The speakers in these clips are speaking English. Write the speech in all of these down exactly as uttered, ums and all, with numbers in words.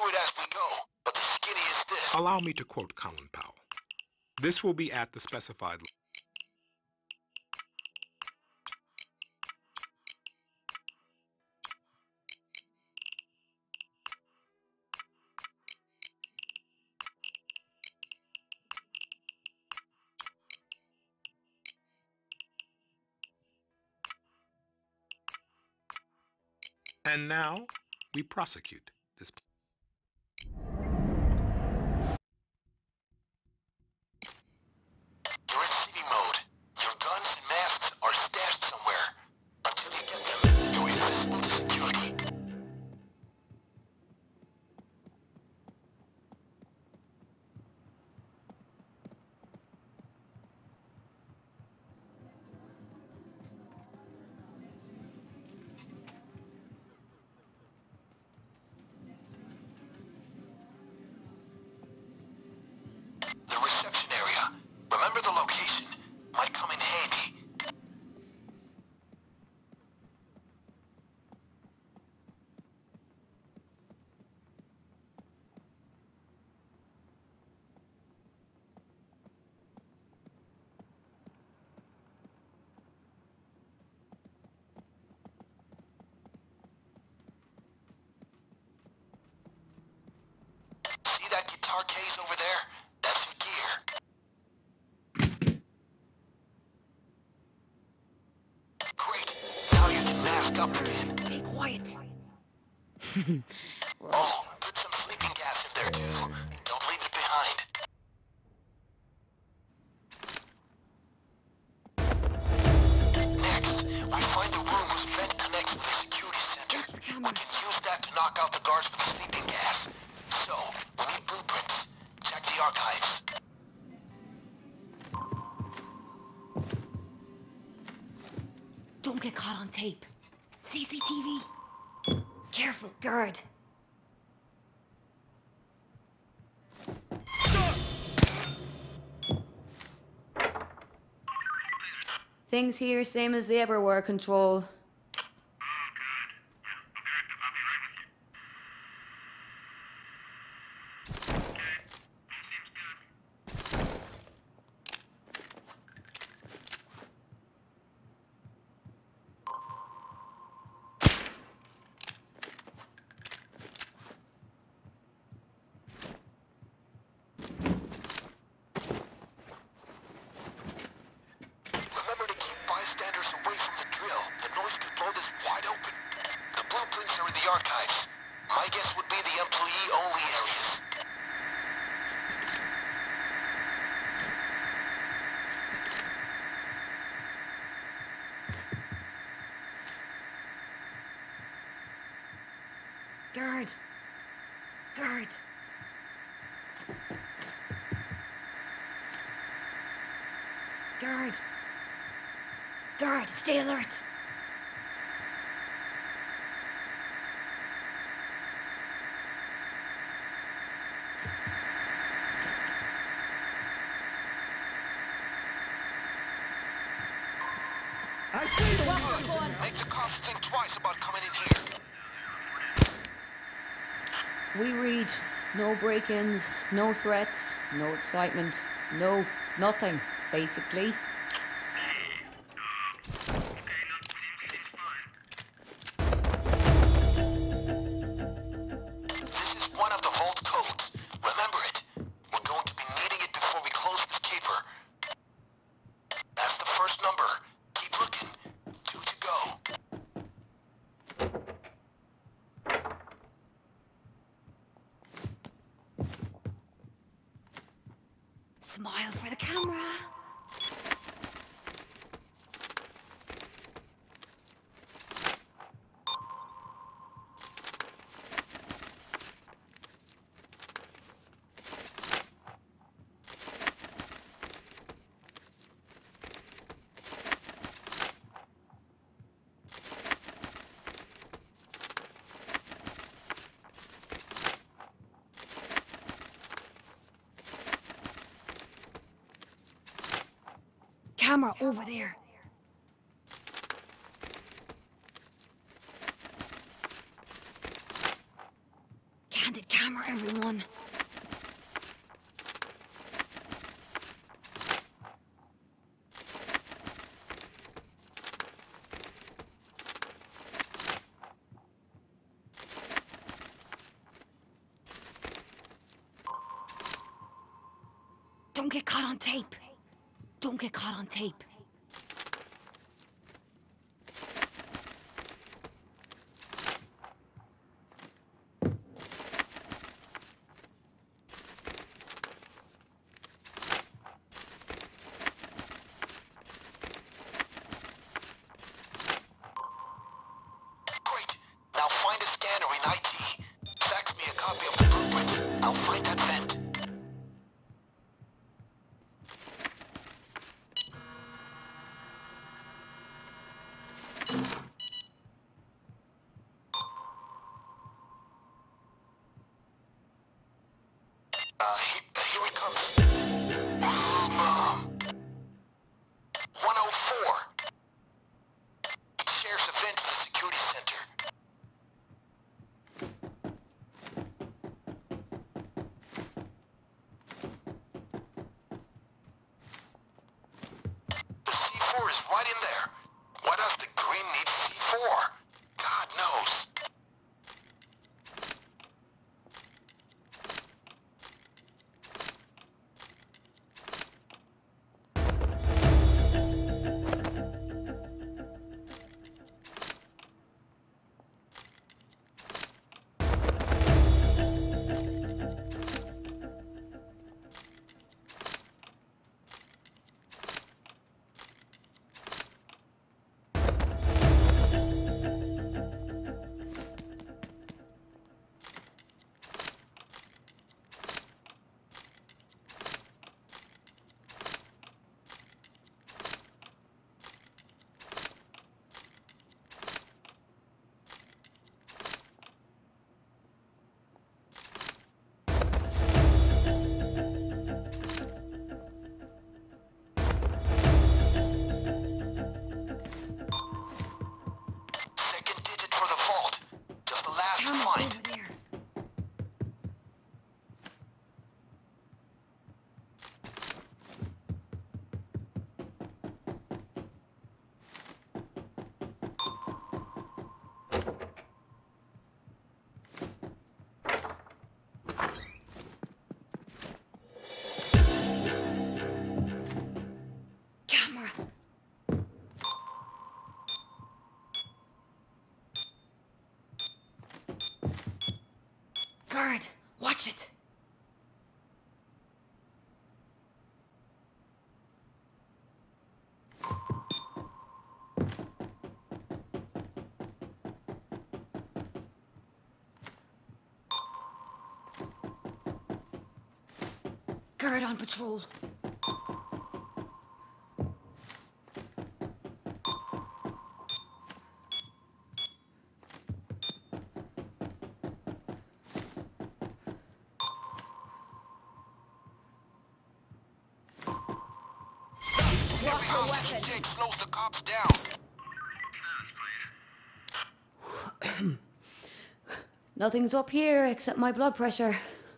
it as we go, but the skinny is this. Allow me to quote Colin Powell. This will be at the specified... And now, we prosecute this... You're in city mode. Your guns and masks are stashed somewhere. Until you get them, you're invisible to security. The reception area. Remember the location. Might come in handy. See that guitar case over there? That's your gear. Great. Now you can mask up again. Stay quiet. Oh, put some sleeping gas in there too. Don't leave it behind. Next, we find the room whose vent connects with the security center. Watch the camera. We can use that to knock out the guards with the sleeping gas. So, we need blueprints. Check the archives. Don't get caught on tape. C C T V. Careful, guard. Things here same as they ever were, Control. Remember to keep bystanders away from the drill. The noise could blow this wide open. The blueprints are in the archives. My guess would be the employee-only areas. Guard. Guard. Guard. Guard, stay alert. I see the one. Good. Make the cops think twice about coming in here. We read no break-ins, no threats, no excitement, no nothing, basically. This is one of the vault codes. Remember it. We're going to be needing it before we close this caper. That's the first number. Keep looking. Two to go. Smile for the camera. Camera over there. candid camera, everyone. Don't get caught on tape. Don't get caught on tape. Great. Now find a scanner in I T. Fax me a copy of the blueprint. I'll find that vent. Uh, he- here it comes. Um, um, one oh four. It shares a vent to the security center. The C four is right in there. Why does the Grin need C four? God knows. Second digit for the vault. Just the last to Camera find. over there. Camera. Guard, watch it. Guard on patrol. Drop Every your hostage you weapon. take slows the cops down. Nothing's up here except my blood pressure.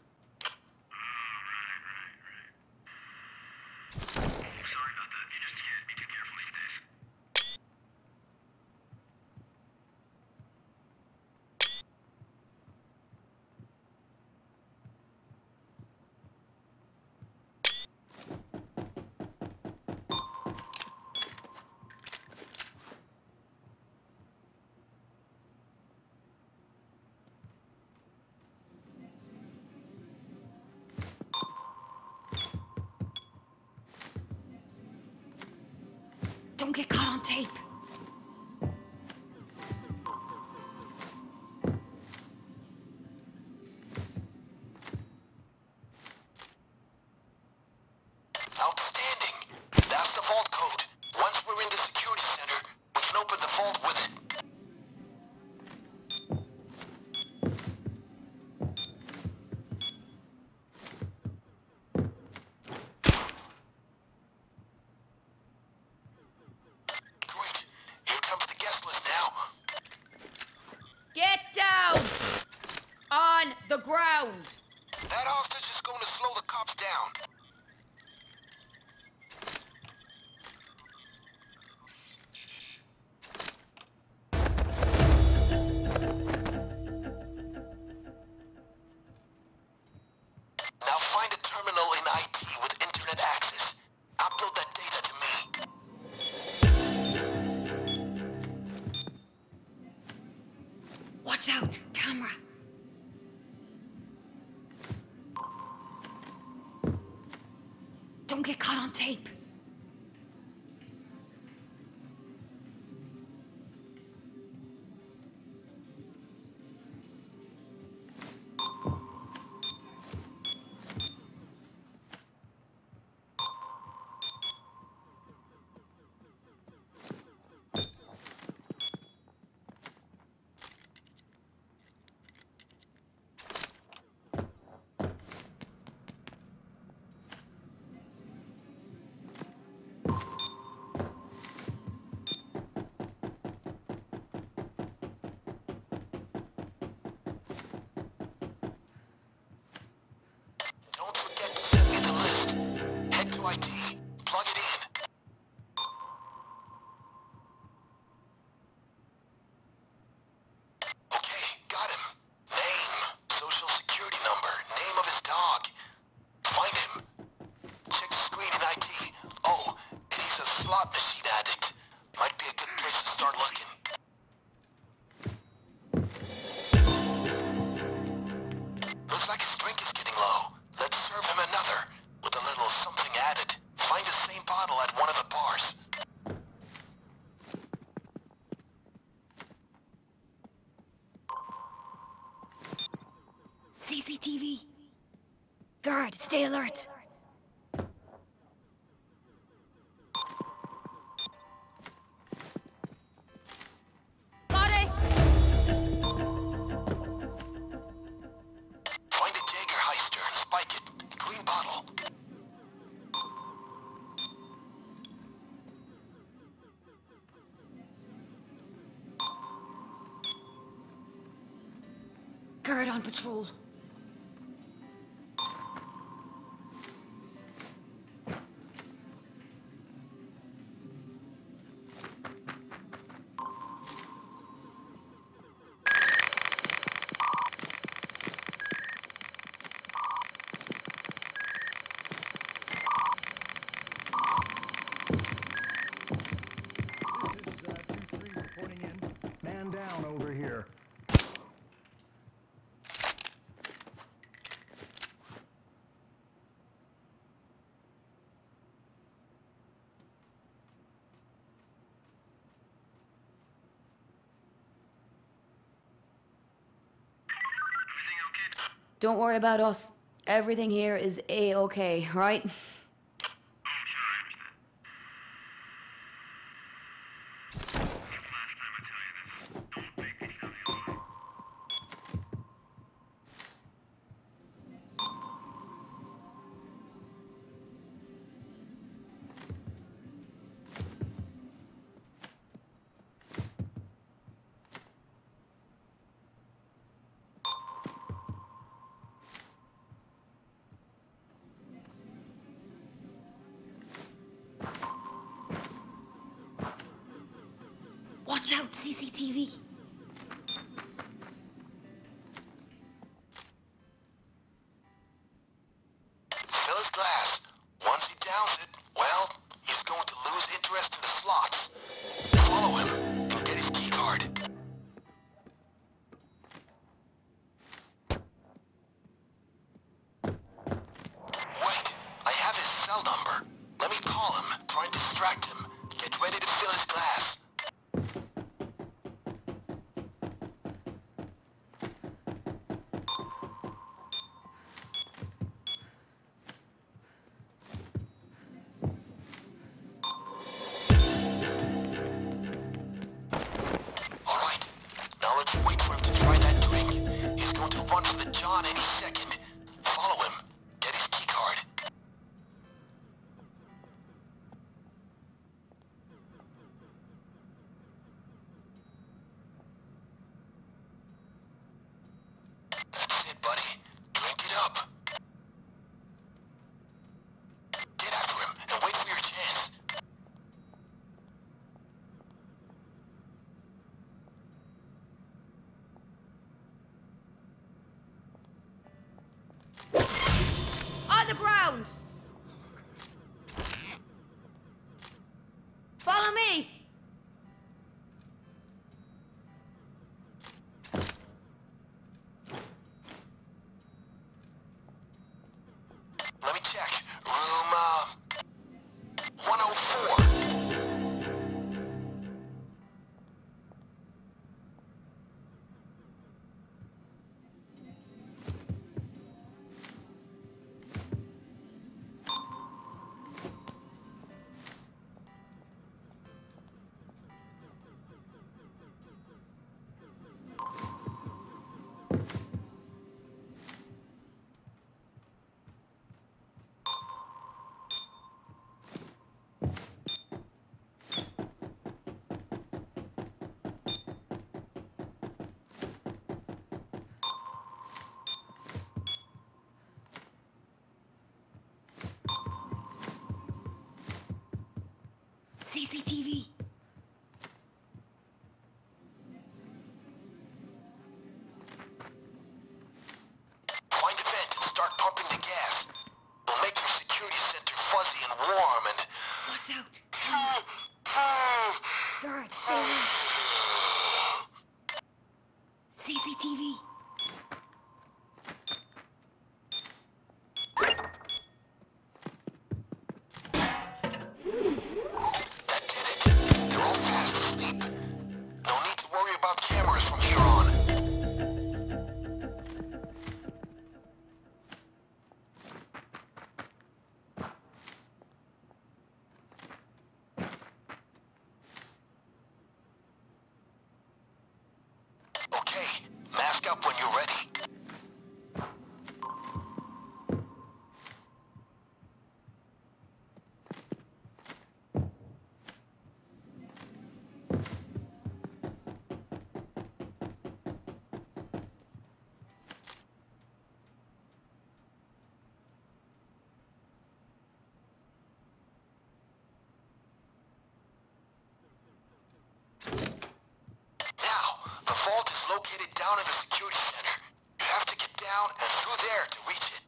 Don't get caught on tape. Outstanding. That's the vault code. Once we're in the security center, we can open the vault with it. Great. on the ground! That hostage is going to slow the cops down. Now find a terminal in I T with internet access. Upload that data to me. Watch out! Camera! Don't get caught on tape. Don't forget to send me the list. Head to I T. Plug it in. Okay, got him. Name, social security number, name of his dog. Find him. Check the screen in I T. Oh, and he's a slot machine addict. Might be a good place to start looking. Looks like his drink is getting low. Let's serve him another, with a little something added. Find the same bottle at one of the bars. C C T V! Guard, stay alert! Got it! Find a Jaegerheister and spike it. Green bottle. Guard on patrol. This is uh, two three reporting in. Man down over here. Don't worry about us. Everything here is A-okay, right? Watch out, C C T V! Fill his glass. Once he downs it, well, he's going to lose interest in the slots. Follow him. He'll get his key card. Wait, I have his cell number. Let me call him, try and distract him. Get ready to fill his glass. Alright, now let's wait for him to try that drink. He's going to run for the John any second. Follow him. Get his key card. That's it, around! Follow me! Let me check. Room, uh... one oh four. C C T V! Find a vent and start pumping the gas. We'll make your security center fuzzy and warm and... Watch out! Guard, stay alert! C C T V! They're all fast asleep. No need to worry about cameras from here on. Okay, mask up when you're ready. The vault is located down in the security center. You have to get down and through there to reach it.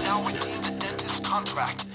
now received the dentist contract.